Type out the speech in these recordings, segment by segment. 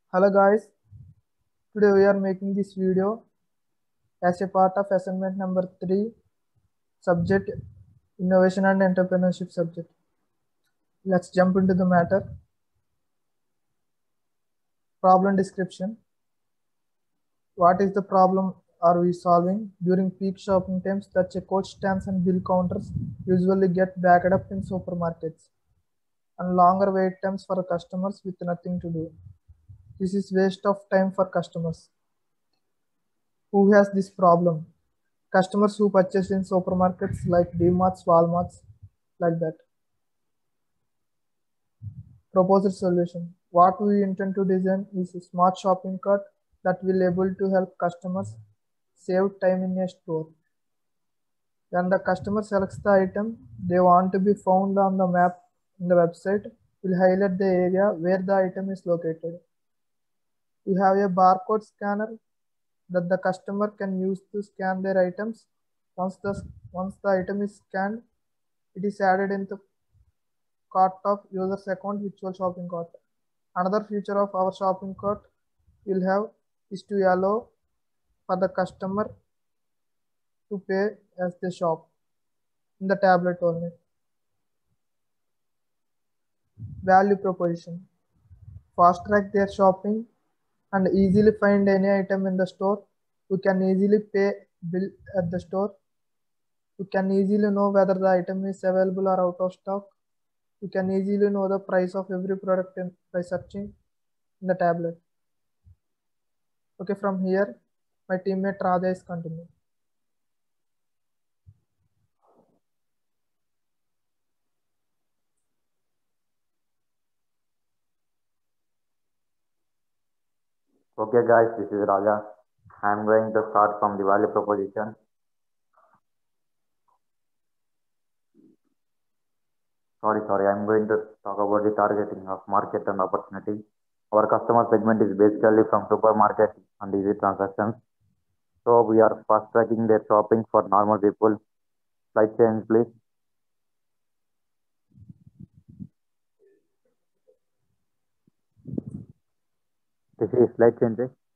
Hello guys, today we are making this video as a part of assignment number 3 subject innovation and entrepreneurship subject. Let's jump into the matter. Problem description. What is the problem are we solving? During peak shopping times, the checkout stands and bill counters usually get backed up in supermarkets and longer wait times for customers with nothing to do. This is waste of time for customers. Who has this problem? Customers who purchase in supermarkets like DMarts, Walmarts, like that. Proposed solution. What we intend to design is a smart shopping cart that will able to help customers save time in a store. When the customer selects the item they want to be found on the map in the website, will highlight the area where the item is located. We have a barcode scanner that the customer can use to scan their items. Once the item is scanned, it is added into cart of user's account virtual shopping cart. Another feature of our shopping cart will have is to allow for the customer to pay as they shop in the tablet only. Value proposition. Fast track their shopping and easily find any item in the store. We can easily pay bill at the store. We can easily know whether the item is available or out of stock. You can easily know the price of every product by searching in the tablet. Okay, from here, my teammate Radha is continuing. Okay guys, this is Raja. I am going to start from the value proposition. Sorry, I am going to talk about the targeting of market and opportunity. Our customer segment is basically from supermarket and easy transactions. So we are fast tracking their shopping for normal people. Slide change, please. This is slide change.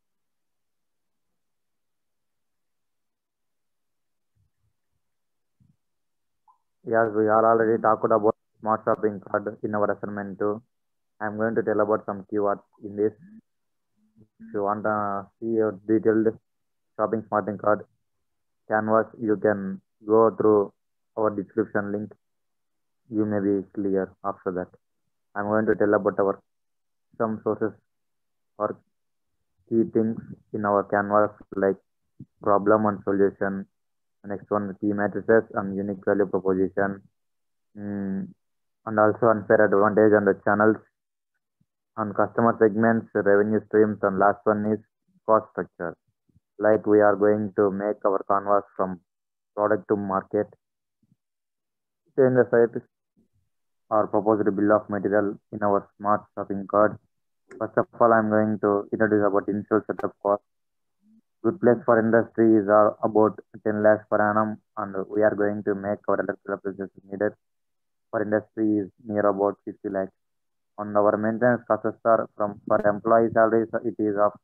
Yes, we are already talked about smart shopping card in our assignment too. I am going to tell about some keywords in this. If you want to see a detailed shopping smarting card canvas, you can go through our description link. You may be clear after that. I'm going to tell about our some sources or key things in our canvas like problem and solution. Next one, key matrices and unique value proposition, and also unfair advantage and the channels and customer segments, revenue streams, and last one is cost structure. Like we are going to make our canvas from product to market. In the site or proposed bill of material in our smart shopping cart. First of all, I'm going to introduce about initial setup cost. Good place for industry is about 10 lakhs per annum, and we are going to make our electrical applications needed for industry is near about 50 lakhs. On our maintenance costs are from for employee salaries, it is of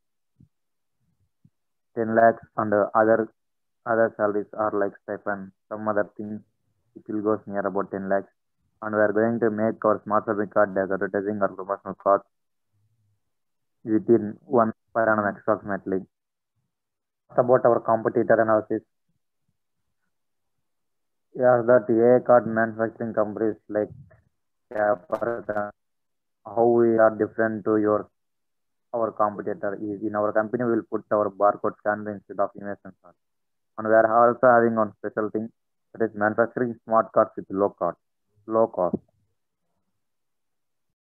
10 lakhs, and other salaries are like stipend, some other things. It will go near about 10 lakhs. And we are going to make our smart shopping cart as advertising or promotional cost within 1 per annum approximately. About our competitor analysis. Yeah, that AI card manufacturing companies like how we are different to our competitor is in our company we will put our barcode scanner instead of image sensor. And we are also having one special thing that is manufacturing smart cards with low cost.